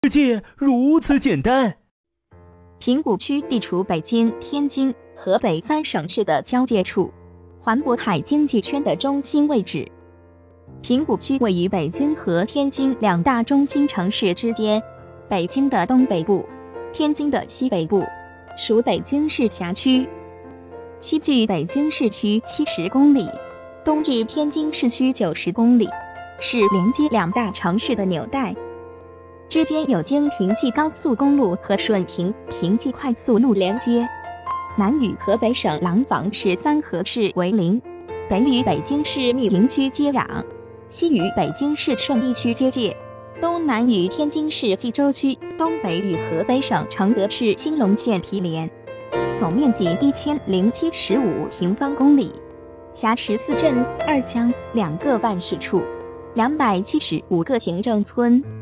世界如此简单。 平谷区地处北京、天津、河北3省市的交界处，环渤海经济圈的中心位置。平谷区位于北京和天津2大中心城市之间，北京的东北部，天津的西北部，属北京市辖区。西距北京市区70公里，东至天津市区90公里，是连接2大城市的纽带。之间有京平冀高速公路和顺平平冀快速路连接，南与河北省廊坊市三河市为邻，北与北京市密云区接壤，西与北京市顺义区接界，东南与天津市冀州区，东北与河北省承德市兴隆县毗连，总面积1075平方公里，辖14镇2乡2个办事处，275个行政村。